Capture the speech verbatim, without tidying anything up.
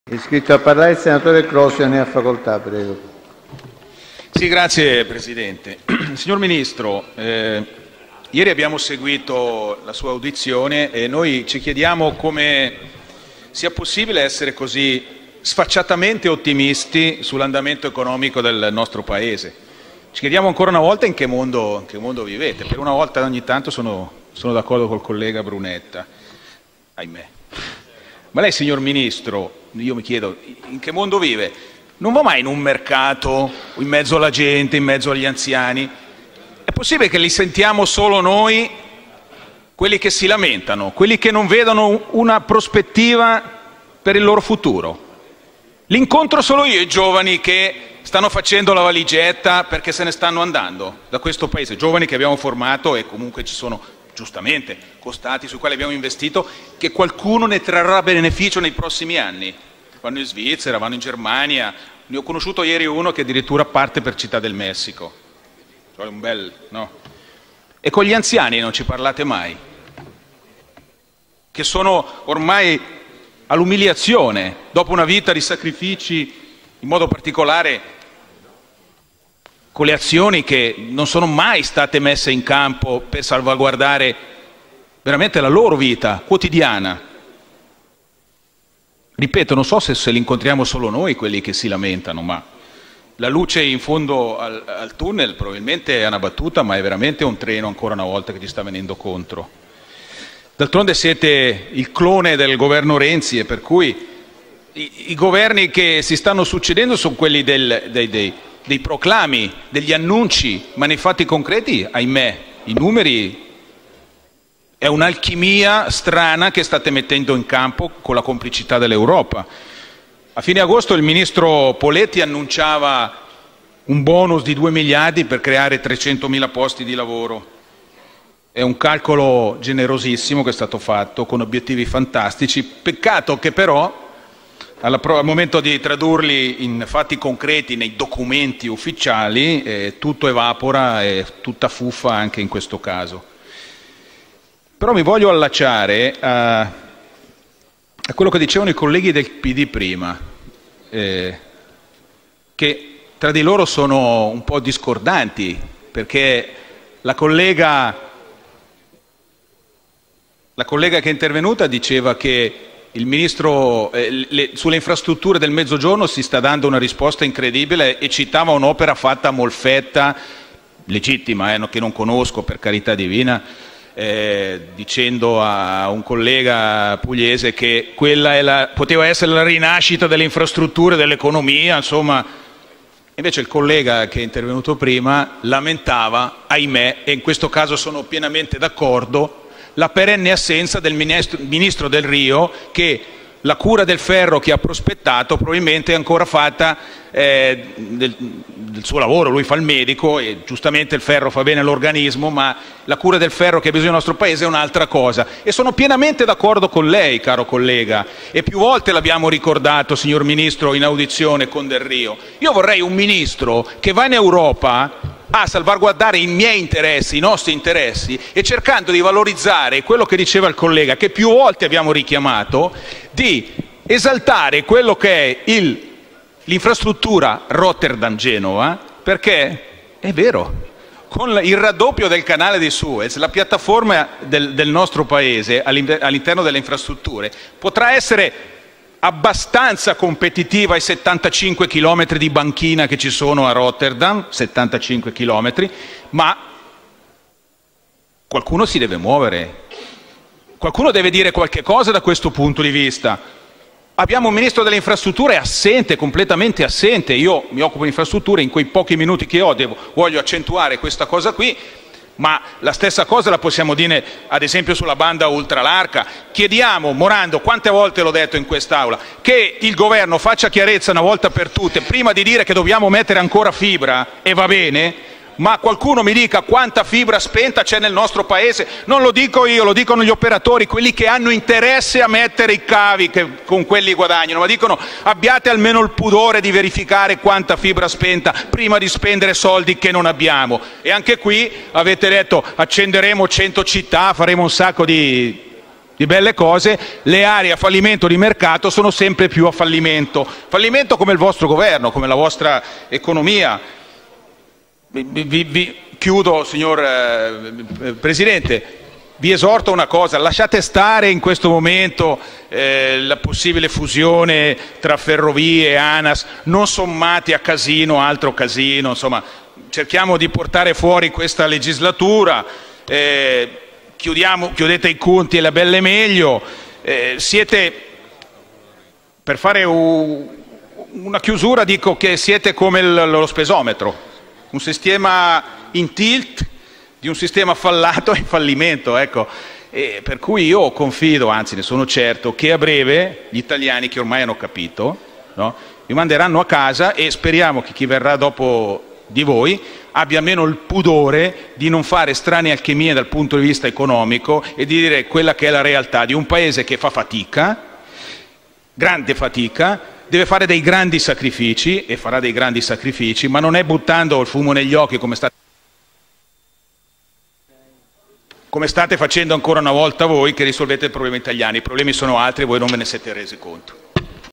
È iscritto a parlare il senatore Crosio, ne ha facoltà, prego. Sì, grazie Presidente. Signor Ministro, eh, ieri abbiamo seguito la sua audizione e noi ci chiediamo come sia possibile essere così sfacciatamente ottimisti sull'andamento economico del nostro Paese. Ci chiediamo ancora una volta in che mondo, in che mondo vivete. Per una volta ogni tanto sono, sono d'accordo col collega Brunetta, ahimè. Ma lei, signor Ministro, io mi chiedo, in che mondo vive? Non va mai in un mercato, in mezzo alla gente, in mezzo agli anziani? È possibile che li sentiamo solo noi, quelli che si lamentano, quelli che non vedono una prospettiva per il loro futuro? L'incontro solo io, i giovani che stanno facendo la valigetta perché se ne stanno andando da questo Paese, giovani che abbiamo formato e comunque ci sono giustamente costati sui quali abbiamo investito, che qualcuno ne trarrà beneficio nei prossimi anni. Vanno in Svizzera, vanno in Germania. Ne ho conosciuto ieri uno che addirittura parte per Città del Messico. Cioè un bel, no? E con gli anziani non ci parlate mai, che sono ormai all'umiliazione dopo una vita di sacrifici, in modo particolare con le azioni che non sono mai state messe in campo per salvaguardare veramente la loro vita quotidiana. Ripeto, non so se, se li incontriamo solo noi quelli che si lamentano, ma la luce in fondo al, al tunnel probabilmente è una battuta, ma è veramente un treno ancora una volta che ci sta venendo contro. D'altronde siete il clone del governo Renzi, e per cui i, i governi che si stanno succedendo sono quelli del, dei, dei dei proclami, degli annunci, ma nei fatti concreti, ahimè, i numeri è un'alchimia strana che state mettendo in campo con la complicità dell'Europa. A fine agosto il ministro Poletti annunciava un bonus di due miliardi per creare trecentomila posti di lavoro. È un calcolo generosissimo che è stato fatto, con obiettivi fantastici. Peccato che però al momento di tradurli in fatti concreti nei documenti ufficiali, eh, tutto evapora, è tutta fuffa anche in questo caso. Però mi voglio allacciare a, a quello che dicevano i colleghi del P D prima, eh, che tra di loro sono un po' discordanti, perché la collega, la collega che è intervenuta diceva che il ministro eh, le, sulle infrastrutture del Mezzogiorno si sta dando una risposta incredibile e citava un'opera fatta a Molfetta, legittima, eh, che non conosco per carità divina, eh, dicendo a un collega pugliese che quella è la, poteva essere la rinascita delle infrastrutture, dell'economia, insomma. Invece il collega che è intervenuto prima lamentava, ahimè, e in questo caso sono pienamente d'accordo, la perenne assenza del ministro, ministro Del Rio, che la cura del ferro che ha prospettato probabilmente è ancora fatta eh, del, del suo lavoro. Lui fa il medico e giustamente il ferro fa bene all'organismo, ma la cura del ferro che ha bisogno il nostro Paese è un'altra cosa. E sono pienamente d'accordo con lei, caro collega, e più volte l'abbiamo ricordato, signor Ministro, in audizione con Del Rio. Io vorrei un ministro che va in Europa a salvaguardare i miei interessi, i nostri interessi, e cercando di valorizzare quello che diceva il collega, che più volte abbiamo richiamato, di esaltare quello che è l'infrastruttura Rotterdam-Genova, perché è vero, con il raddoppio del canale di Suez, la piattaforma del, del nostro Paese all'interno delle infrastrutture potrà essere abbastanza competitiva ai settantacinque chilometri di banchina che ci sono a Rotterdam, settantacinque chilometri, ma qualcuno si deve muovere, qualcuno deve dire qualche cosa da questo punto di vista. Abbiamo un ministro delle infrastrutture assente, completamente assente. Io mi occupo di infrastrutture, in quei pochi minuti che ho devo, voglio accentuare questa cosa qui. Ma la stessa cosa la possiamo dire ad esempio sulla banda ultralarga. Chiediamo, Morando, quante volte l'ho detto in quest'Aula, che il governo faccia chiarezza una volta per tutte, prima di dire che dobbiamo mettere ancora fibra, e va bene, ma qualcuno mi dica quanta fibra spenta c'è nel nostro Paese. Non lo dico io, lo dicono gli operatori, quelli che hanno interesse a mettere i cavi che con quelli guadagnano, ma dicono abbiate almeno il pudore di verificare quanta fibra spenta prima di spendere soldi che non abbiamo. E anche qui avete detto accenderemo cento città, faremo un sacco di di belle cose, le aree a fallimento di mercato sono sempre più a fallimento. Fallimento come il vostro governo, come la vostra economia. Vi, vi, vi chiudo, signor eh, Presidente. Vi esorto a una cosa: lasciate stare in questo momento eh, la possibile fusione tra ferrovie e ANAS, non sommati a casino, altro casino, insomma, cerchiamo di portare fuori questa legislatura, eh, chiudiamo, chiudete i conti e la belle meglio, eh, siete, per fare un, una chiusura dico che siete come il, lo spesometro, un sistema in tilt di un sistema fallato e in fallimento, ecco. E per cui io confido, anzi ne sono certo, che a breve gli italiani, che ormai hanno capito, no, vi manderanno a casa, e speriamo che chi verrà dopo di voi abbia almeno il pudore di non fare strane alchimie dal punto di vista economico e di dire quella che è la realtà di un paese che fa fatica, grande fatica, deve fare dei grandi sacrifici e farà dei grandi sacrifici, ma non è buttando il fumo negli occhi come state come state facendo ancora una volta voi che risolvete il problema italiano. I problemi sono altri e voi non ve ne siete resi conto.